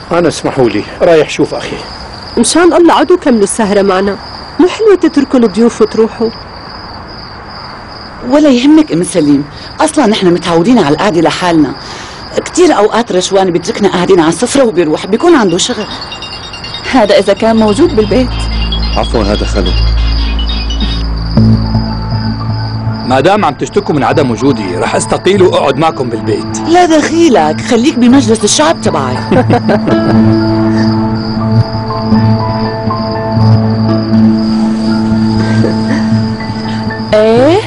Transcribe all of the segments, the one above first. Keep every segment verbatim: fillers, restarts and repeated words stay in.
أنا اسمحوا لي رايح شوف أخي. مشان الله عدوا كملوا السهرة معنا، مو حلوة تتركوا الضيوف وتروحوا. ولا يهمك ام سليم، اصلا نحن متعودين على القعده لحالنا. كثير اوقات رشوان بيتركنا قاعدين على السفره وبيروح، بيكون عنده شغل. هذا اذا كان موجود بالبيت. عفوا هذا خالد. ما دام عم تشتكوا من عدم وجودي رح استقيل واقعد معكم بالبيت. لا دخيلك، خليك بمجلس الشعب تبعي. ايه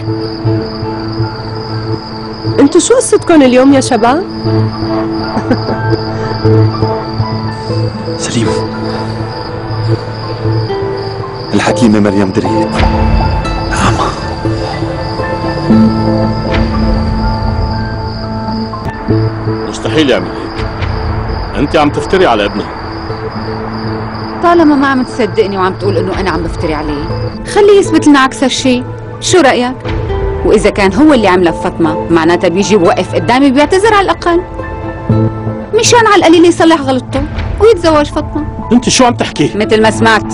انتوا شو قصتكم اليوم يا شباب؟ سليم، الحكيمة مريم دريت. نعم. مستحيل يعمل هيك، انت عم تفتري على ابنها. طالما ما عم تصدقني وعم تقول انه انا عم بفتري عليه، خليه يثبت لنا عكس هالشي. شو رأيك؟ واذا كان هو اللي عملها بفاطمة معناتها بيجي بوقف قدامي بيعتذر على الاقل، مشان على القليل يصلح غلطته ويتزوج فاطمة. انت شو عم تحكي؟ مثل ما سمعت.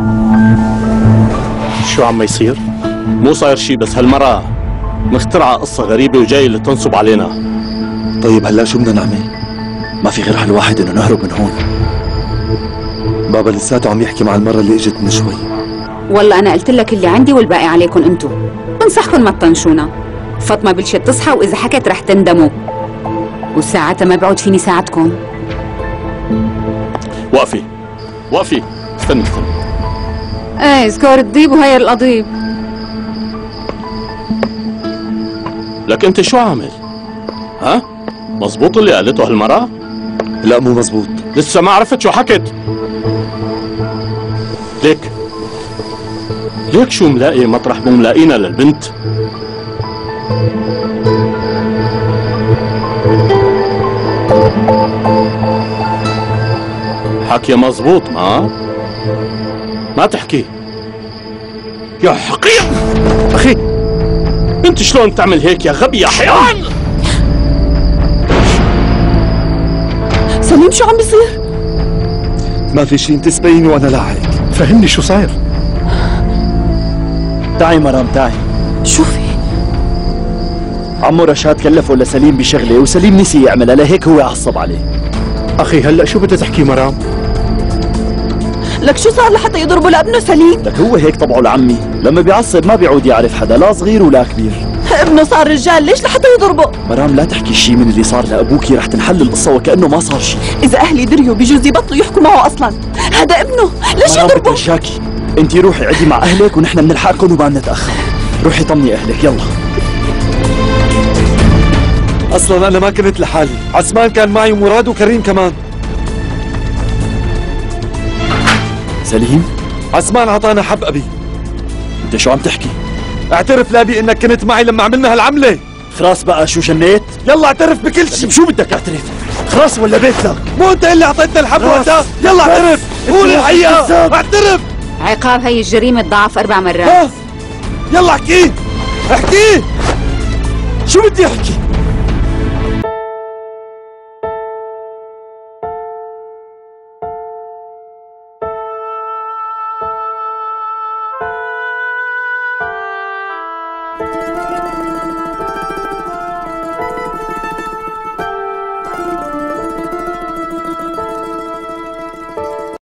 شو عم يصير؟ مو صاير شي، بس هالمرة مخترعة قصة غريبة وجاي اللي تنصب علينا. طيب هلا شو بدنا نعمل؟ ما في غير حل واحد، انه نهرب من هون. بابا لساته عم يحكي مع المرة اللي اجت من شوي. والله انا قلت لك اللي عندي والباقي عليكم انتو. بنصحكم ما تطنشونا. فاطمة بلشت تصحى واذا حكت رح تندموا، وساعتها ما بعود فيني ساعدكم. وقفي وقفي، استني استني. ايه سكور الضيب وهير القضيب. لك انت شو عامل؟ ها؟ مزبوط اللي قالته هالمرة؟ لا مو مزبوط. لسه ما عرفت شو حكت؟ ليك ليك شو ملاقي مطرح مو ملاقينا للبنت؟ حكي مزبوط. ما ما تحكي يا حقير. اخي انت شلون تعمل هيك يا غبي يا حيوان؟ سليم شو عم بيصير؟ ما في شيء، انت سبيني وانا لاحق. فهمني شو صاير. تعي مرام تعي. شو في؟ عمو رشاد كلفه لسليم بشغله وسليم نسي يعملها، لهيك هو عصب عليه. أخي هلأ شو بدها تحكي مرام؟ لك شو صار لحتى يضربوا لابنه سليم؟ لك هو هيك طبعه لعمي، لما بيعصب ما بيعود يعرف حدا، لا صغير ولا كبير. ابنه صار رجال، ليش لحتى يضربه؟ مرام لا تحكي شيء من اللي صار لأبوكي، رح تنحل القصة وكأنه ما صار شيء. إذا أهلي دريوا بجوز يبطلوا يحكوا معه أصلا. هذا ابنه، ليش مرام يضربه؟ بتمشاكي، انت روحي عدي مع أهلك ونحن بنلحقكم وما بنتأخر. روحي طمني أهلك يلا. اصلا انا ما كنت لحالي، عثمان كان معي ومراد وكريم كمان. سليم؟ عثمان عطانا حب ابي. انت شو عم تحكي؟ اعترف لابي انك كنت معي لما عملنا هالعملة. خلاص بقى شو شنيت؟ يلا اعترف بكل شيء. شو بدك اعترف؟ خلاص ولا بيت لك؟ مو انت اللي اعطيتنا الحب وقتها؟ يلا اعترف، قول الحقيقة، اعترف. عقاب هي الجريمة تضاعف أربع مرات. ها؟ يلا احكي احكي. شو بدي احكي؟